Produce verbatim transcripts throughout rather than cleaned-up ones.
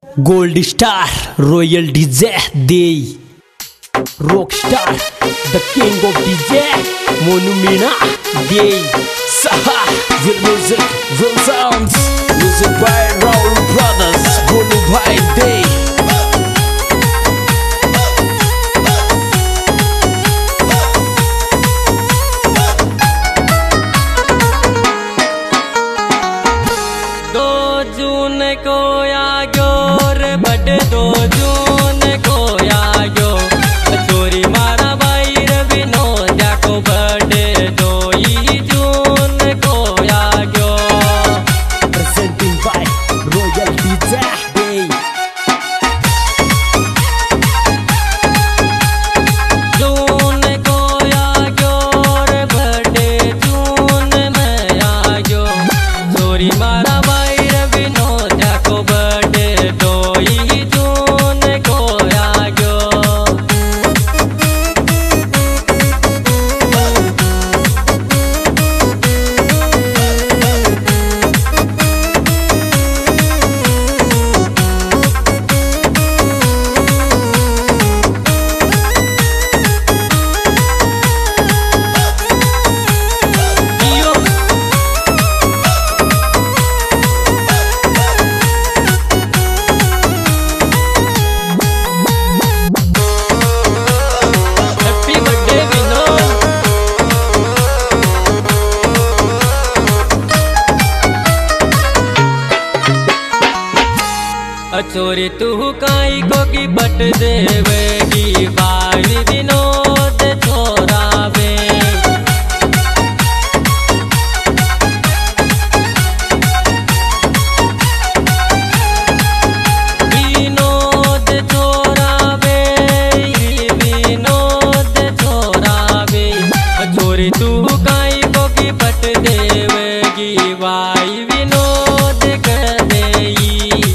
Gold Star, Royal D J, Day, Rockstar, the King of D J, Monumina, Day, Saha, real music, real sounds, music by Raul Brothers, Golu Bhai Day. चोरी तू काई को की बट देवेगी बाई विनोद छोरावे विनोद छोरावे विनोद छोरावे चोरी तू काई को की बट देवेगी बाई विनोद कर देई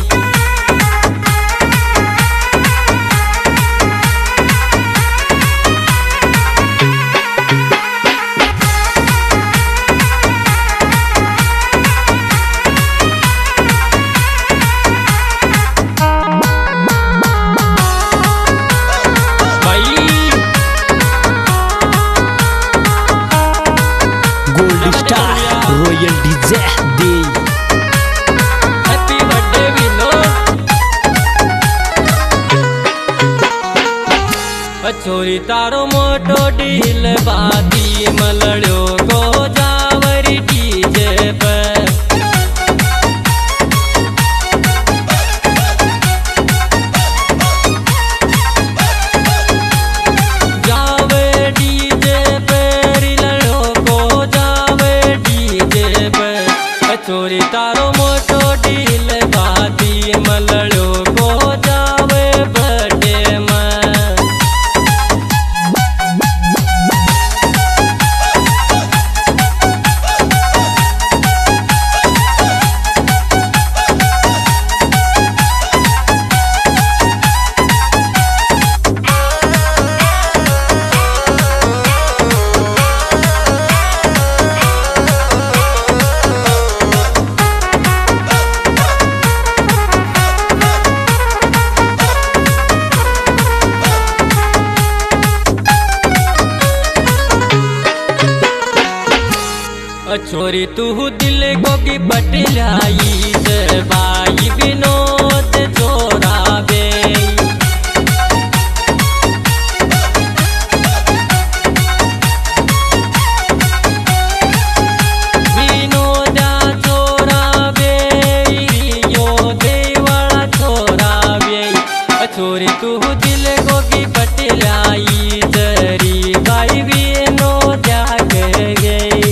Gold Star, Royal D J, Day. Happy birthday Vinod. छोरी तारो मोटो ढील बाती मलड़ो को जावरी डीजे पर जावे डीजे पर लड़ो को जावे डीजे पर छोरी तारो मोटो ढील बाती मलड़ो को जावे बर्थडे में छोरी तू दिल को की बटलाई से बाई विनोद छोरावे विनोदा छोरावे यो देवाला छोरावे छोरी तू दिल को की बटलाई तेरी बाई विनोदा कर गई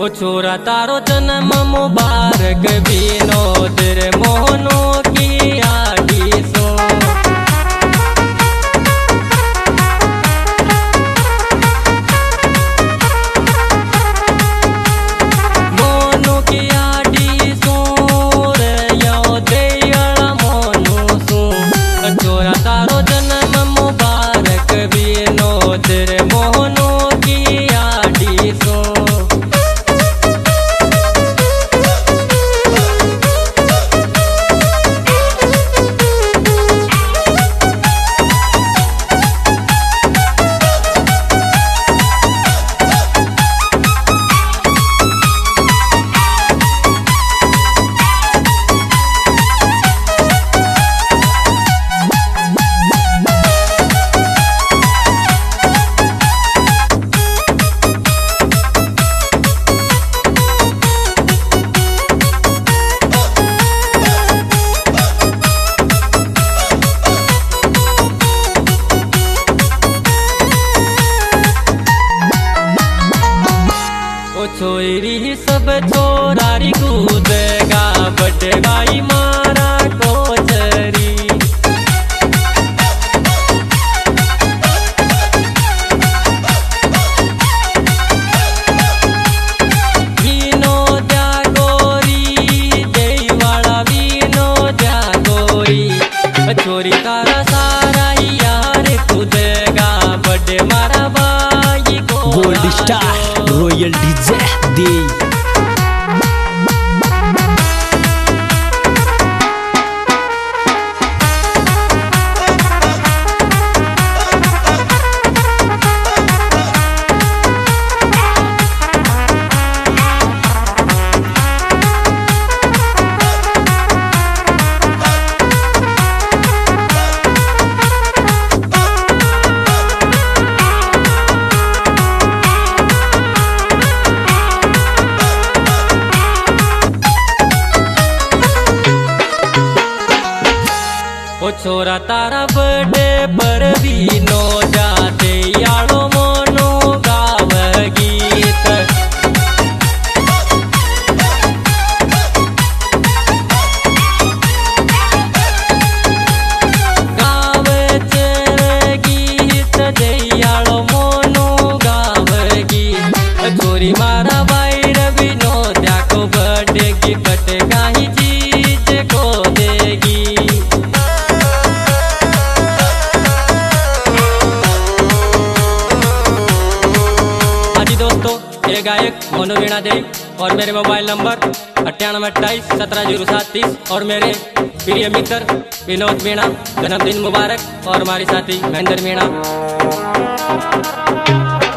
ओ छोरा तारो जन्म मुबारक विनोद रे मोहनो की आडी सो मोनू की आडी सो रे यो देयला मोनू सो छोरा तारो जन्म मुबारक विनोद रे मोहनो की आडी सो छोरी सब छोरारी कूदेगा बटे भाई मारा कोचरी विनोद्या गोरी देवाड़ा विनोद्या गोरी छोरी तारा सारा यार कूदेगा बटे मारा भाई को गोल्ड स्टार रॉयल डीजे दे छोरा तारा बड़े पर विनो जाते याड़ो मोनो गाव गीत गाव चर गीत दे याड़ो मोनो गाव गीत छोरी मारा बाइर विनो त्याको बड़े गिफ्ट काही चीज को देगी ये गायक मोनू वीणा देवी और मेरे मोबाइल नंबर अट्ठानवे अट्ठाईस सत्रह जीरो सात तीस और मेरे प्रिय मित्र विनोद वीणा जन्मदिन मुबारक और हमारी साथी महेंद्र वीणा।